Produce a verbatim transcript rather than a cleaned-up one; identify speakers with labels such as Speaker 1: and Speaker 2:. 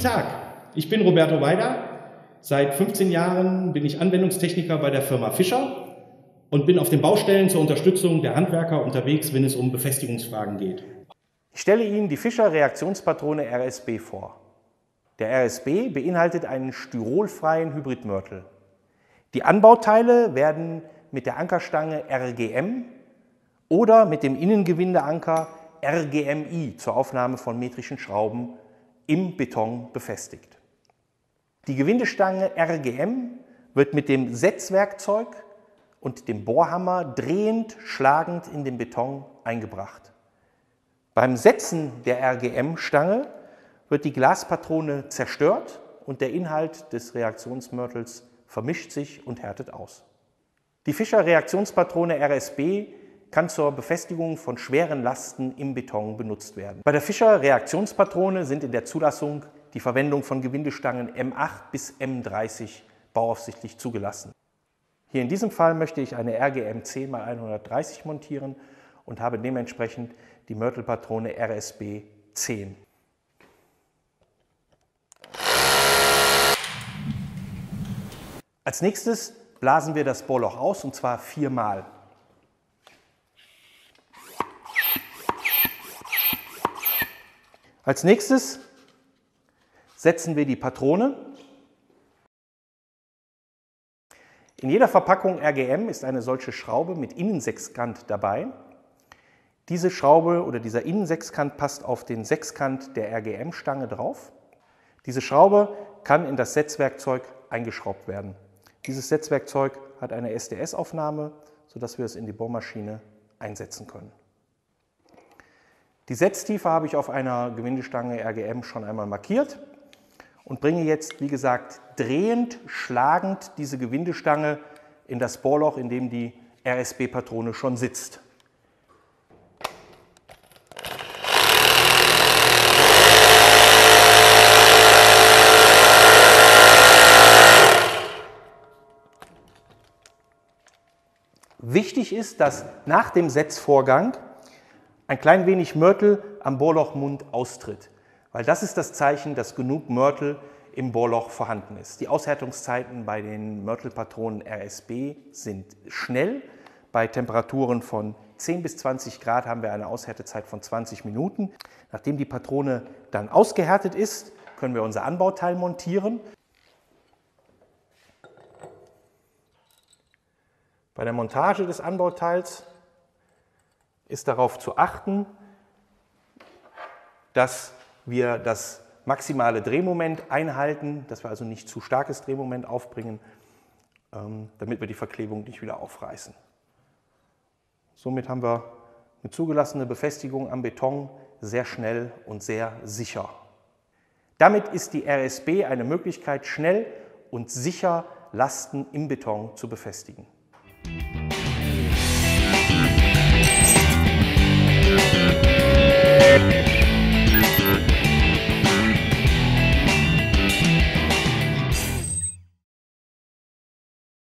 Speaker 1: Tag, ich bin Roberto Weider. Seit fünfzehn Jahren bin ich Anwendungstechniker bei der Firma Fischer und bin auf den Baustellen zur Unterstützung der Handwerker unterwegs, wenn es um Befestigungsfragen geht.
Speaker 2: Ich stelle Ihnen die Fischer Reaktionspatrone R S B vor. Der R S B beinhaltet einen styrolfreien Hybridmörtel. Die Anbauteile werden mit der Ankerstange R G M oder mit dem Innengewindeanker R G M I zur Aufnahme von metrischen Schrauben im Beton befestigt. Die Gewindestange R G M wird mit dem Setzwerkzeug und dem Bohrhammer drehend, schlagend in den Beton eingebracht. Beim Setzen der R G M-Stange wird die Glaspatrone zerstört und der Inhalt des Reaktionsmörtels vermischt sich und härtet aus. Die Fischer Reaktionspatrone R S B kann zur Befestigung von schweren Lasten im Beton benutzt werden. Bei der Fischer Reaktionspatrone sind in der Zulassung die Verwendung von Gewindestangen M acht bis M dreißig bauaufsichtlich zugelassen. Hier in diesem Fall möchte ich eine R G M zehn mal hundertdreißig montieren und habe dementsprechend die Mörtelpatrone R S B zehn. Als nächstes blasen wir das Bohrloch aus, und zwar viermal. Als nächstes setzen wir die Patrone. In jeder Verpackung R G M ist eine solche Schraube mit Innensechskant dabei. Diese Schraube oder dieser Innensechskant passt auf den Sechskant der R G M-Stange drauf. Diese Schraube kann in das Setzwerkzeug eingeschraubt werden. Dieses Setzwerkzeug hat eine S D S-Aufnahme, sodass wir es in die Bohrmaschine einsetzen können. Die Setztiefe habe ich auf einer Gewindestange R G M schon einmal markiert und bringe jetzt, wie gesagt, drehend, schlagend diese Gewindestange in das Bohrloch, in dem die R S B-Patrone schon sitzt. Wichtig ist, dass nach dem Setzvorgang ein klein wenig Mörtel am Bohrlochmund austritt, weil das ist das Zeichen, dass genug Mörtel im Bohrloch vorhanden ist. Die Aushärtungszeiten bei den Mörtelpatronen R S B sind schnell. Bei Temperaturen von zehn bis zwanzig Grad haben wir eine Aushärtezeit von zwanzig Minuten. Nachdem die Patrone dann ausgehärtet ist, können wir unser Anbauteil montieren. Bei der Montage des Anbauteils ist darauf zu achten, dass wir das maximale Drehmoment einhalten, dass wir also nicht zu starkes Drehmoment aufbringen, damit wir die Verklebung nicht wieder aufreißen. Somit haben wir eine zugelassene Befestigung am Beton sehr schnell und sehr sicher. Damit ist die R S B eine Möglichkeit, schnell und sicher Lasten im Beton zu befestigen.